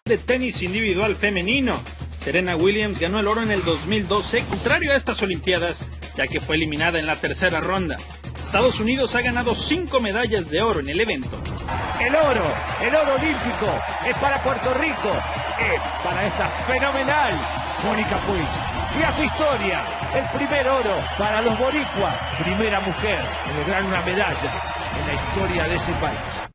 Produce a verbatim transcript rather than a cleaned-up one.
de tenis individual femenino. Serena Williams ganó el oro en el dos mil doce, contrario a estas Olimpiadas, ya que fue eliminada en la tercera ronda. Estados Unidos ha ganado cinco medallas de oro en el evento. El oro, el oro olímpico, es para Puerto Rico, es para esta fenomenal Mónica Puig. Y hace historia, el primer oro para los boricuas, primera mujer en lograr una medalla en la historia de ese país.